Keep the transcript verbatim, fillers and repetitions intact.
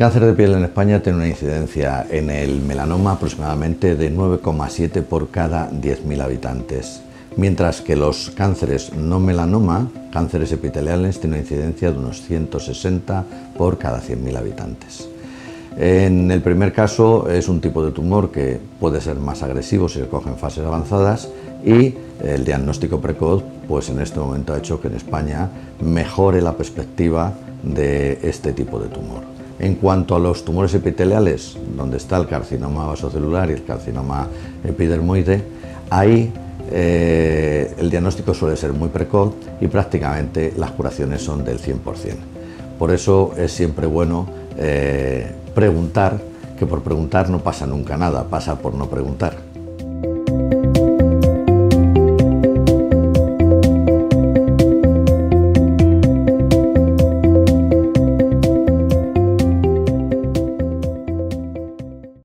cáncer de piel en España tiene una incidencia en el melanoma aproximadamente de nueve coma siete por cada diez mil habitantes, mientras que los cánceres no melanoma, cánceres epiteliales, tienen una incidencia de unos ciento sesenta por cada cien mil habitantes. En el primer caso es un tipo de tumor que puede ser más agresivo si se coge en fases avanzadas, y el diagnóstico precoz pues en este momento ha hecho que en España mejore la perspectiva de este tipo de tumor. En cuanto a los tumores epiteliales, donde está el carcinoma vasocelular y el carcinoma epidermoide, ahí eh, el diagnóstico suele ser muy precoz y prácticamente las curaciones son del cien por cien. Por eso es siempre bueno eh, preguntar, que por preguntar no pasa nunca nada, pasa por no preguntar.